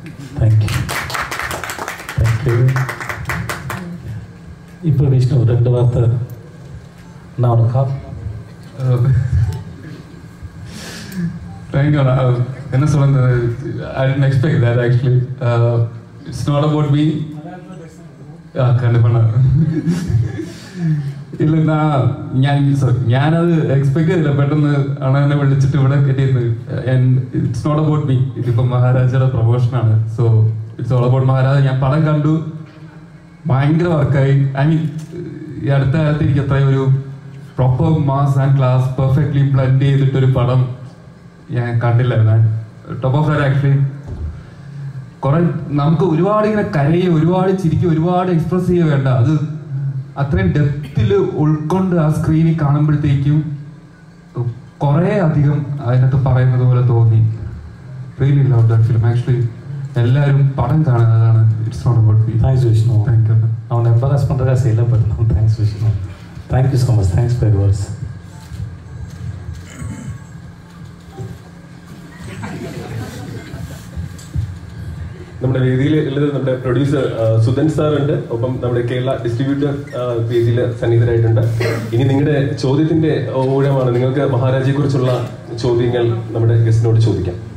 Thank you. Thank you. இப்போ விஷ்ணு 2 வார்த்தை நான் உனக்கா Thank you. என்ன சொல்றது, I didn't expect that actually. It's not about me. കണ്ടിപ്പാണ് ഇല്ല, ഞാനത് എക്സ്പെക്ട് ചെയ്തില്ല. പെട്ടെന്ന് ആണ് എന്നെ വിളിച്ചിട്ട് ഇവിടെ കെട്ടിയത്. It's not about me. ഇതിപ്പം മഹാരാജയുടെ പ്രൊമോഷനാണ്. So it's all about Maharaja. ഞാൻ പടം കണ്ടു, ഭയങ്കര വർക്കായി. ഐ മീൻ ഈ അടുത്ത കാലത്ത് എനിക്ക് അത്രയും ഒരു proper mass and class perfectly blend ചെയ്തിട്ടൊരു പടം ഞാൻ കണ്ടില്ലായിരുന്നു. ടോപ്പ് ഓഫ് ദാറ്റ് ആക്ച്വലി കുറെ നമുക്ക് ഒരുപാട് ഇങ്ങനെ കരയുക, ഒരുപാട് ചിരിക്കുക, ഒരുപാട് എക്സ്പ്രസ് ചെയ്യുക വേണ്ട. അത് അത്രയും ഡെപ്തിൽ ഉൾക്കൊണ്ട് ആ സ്ക്രീനിൽ കാണുമ്പോഴത്തേക്കും കുറെ അധികം അതിനകത്ത് പറയുന്നത് പോലെ തോന്നി. Really love that film actually. எல்லாரும் படம் காணாததான. It's not about me. Thanks Vishnu. Thank you. அவனை எம்பரஸ் பண்ணுறதா செய்யல, but thanks Vishnu. Thank you so much. Thanks for your words. നമ്മുടെ വേദിയിൽ ഉള്ളത് നമ്മുടെ പ്രൊഡ്യൂസർ സുധൻ സാർ ഉണ്ട്. ഒപ്പം നമ്മുടെ കേരള ഡിസ്ട്രിബ്യൂട്ടർ വേദിയിൽ സന്നിഹിതരായിട്ടുണ്ട്. ഇനി നിങ്ങളുടെ ചോദ്യത്തിന്റെ ഊഴമാണ്. നിങ്ങൾക്ക് മഹാരാജയെ കുറിച്ചുള്ള ചോദ്യങ്ങൾ നമ്മുടെ ഗസ്റ്റിനോട് ചോദിക്കാം.